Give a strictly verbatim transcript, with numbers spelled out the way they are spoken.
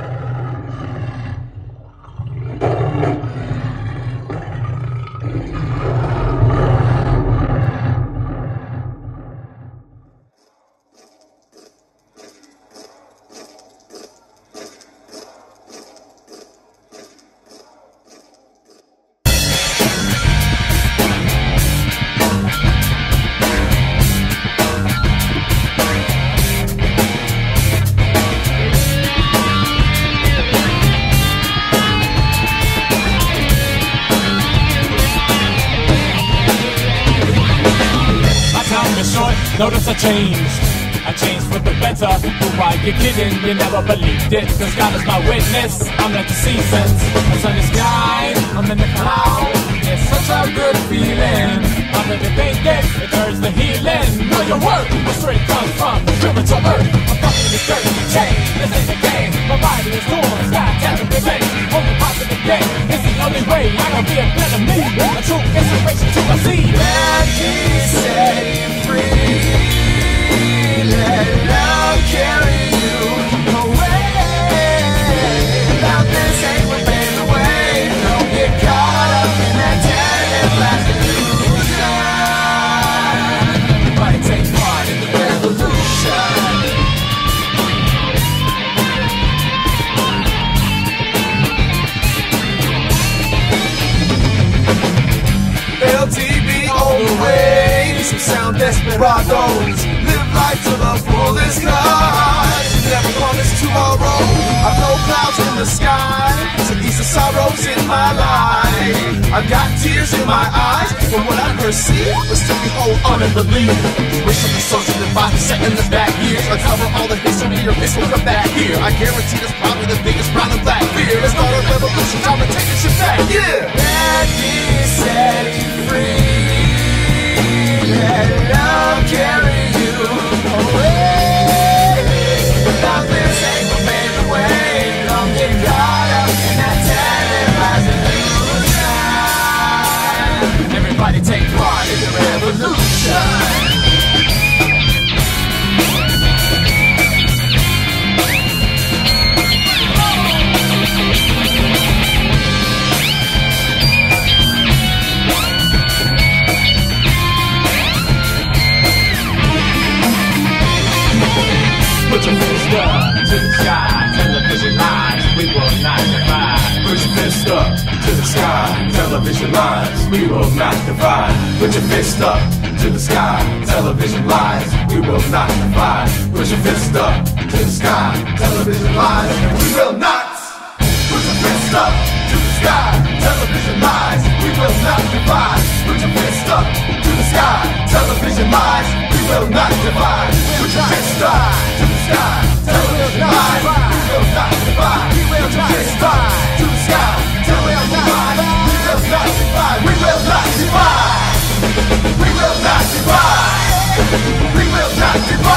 Notice I changed, I changed for the better. Why you kidding? You never believed it. Cause God is my witness. I'm at the seasons. The sun is sky, I'm in the cloud. It's such a good feeling. I'm living thinking, it turns the healing. Know your work, where strength comes from. Driven to earth, I'm fucking this dirt. Change, this ain't a game. My body is torn, sky telling me babe. Only positive game, it's the only way I can be a better me. A true inspiration to my seed. Let me set you free. Let love carry you away. Without this ain't what paved the way. Don't get caught up in that terrible last illusion. Everybody take part in the revolution. L T V all the way. Some sound desperados. Life to the fullest, cause never promised tomorrow. I blow clouds in the sky to ease the sorrows in my life. I've got tears in my eyes from what I perceive, but still we hold on and believe. Wish of the souls in the body set in the back years. Uncover all the history, your face will come back here. I guarantee that's probably the biggest brown and black fear. Let's start a revolution, time to take this shit back, yeah. Let me set you free. Let love carry you away. Without this ain't what made the way. Don't get caught up in that televised illusion. Everybody take part in the revolution. Put your fist up to the sky, television lines, we will not divide. Put your fist up to the sky, television lines, we will not divide. Put your fist up to the sky, television lines, we will not divide. Put your fist up to the sky, television lines, we will not. Put your fist up to the sky, television lines, we will not divide. Put your fist up to the sky, television lines, we will not divide. Put your fist up to the sky, television lines, we will not divide. Put your fist up to the sky, television lines, we will not divide. We will not divide. We will not divide. We will not divide.